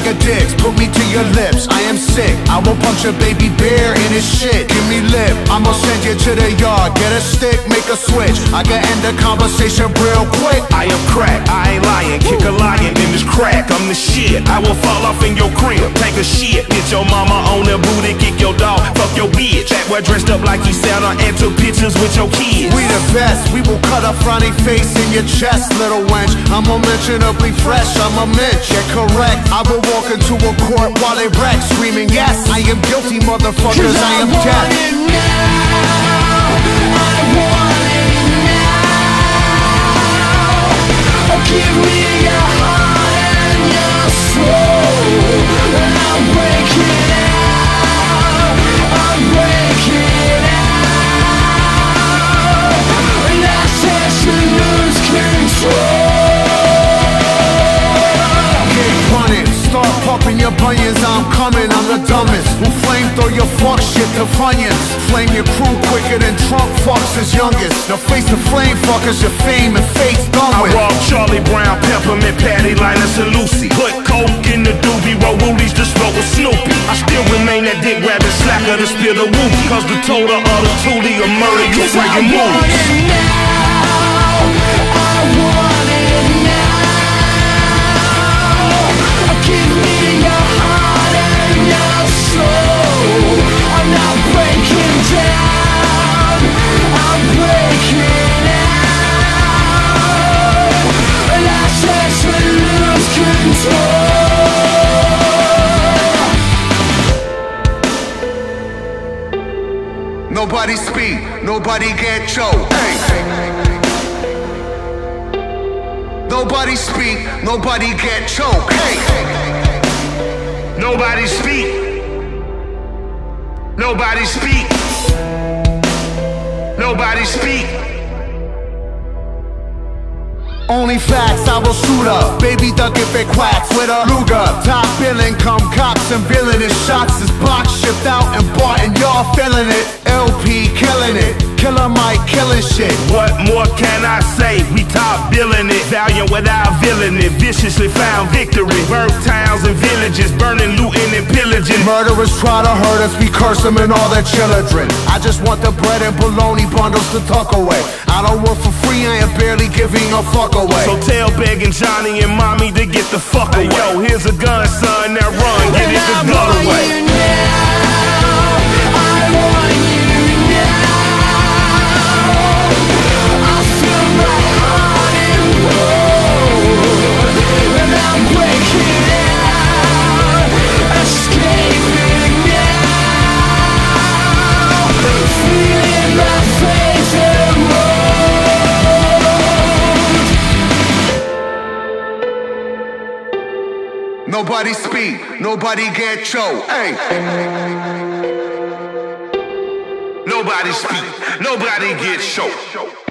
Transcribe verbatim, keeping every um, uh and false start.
Tiger dicks, put me to your lips. I am sick, I will punch a baby bear in his shit. Give me lip, I'ma send you to the yard. Get a stick, make a switch. I can end the conversation real quick. I am crack, I ain't lying. Kick a lion in this crack, I'm the shit. I will fall off in your crib, take a shit. Hit your mama on the booty, kick your dog, fuck your bitch. That boy dressed up like he Santa and took pictures with your kids. We the best, we will cut a frowny face in your chest, little wench. I'm unmentionably fresh, I'm a mitch, yeah correct. I will walk into a court while they wreck, screaming yes, I am guilty motherfuckers, I am dead. Give me your heart and your soul, and I'll break it out, I'll break it out, and I said to lose control. Keep running, start popping your bunions, I'm coming, I'm the dumbest. Who flame throw your fuck shit to funyuns. Flame your crew quicker than Trump fucks his youngest. Now face the flame fuckers, your fame and fate's done with. I rock Charlie Brown, Peppermint Patty, Linus and Lucy. Put coke in the doobie, roll woolies to smoke with Snoopy. I still remain that dick grabbing slacker to spill the whoop. Cause the total of the tootie will murder you for your moves. I want it now. Give me your heart and your soul. I'm not breaking down, I'm breaking out, and I said to lose control. Nobody speak, nobody get choked. Hey. Nobody speak, nobody get choked. Hey. Nobody speak. Nobody speak. Nobody speak. Only facts, I will shoot up. Baby duck if it quacks with a Luger. Top billing, come cops and villainous shots. Is box shipped out and bought and y'all feeling it. L P killing it. Killer Mike killing shit. What more can I say? We top billing it. Valiant without villain it. Viciously found victory. Birth towns and villages. Burning, looting and pillaging. Murderers try to hurt us, we curse them and all their children. I just want the bread and bologna bundles to tuck away. I don't work for free, I am barely giving a fuck away. So tell begging Johnny and mommy to get the fuck away. Hey, yo, here's a gun, son, now run, get it the gun away. Nobody speak, nobody get choked. Hey. Nobody speak, nobody get choked.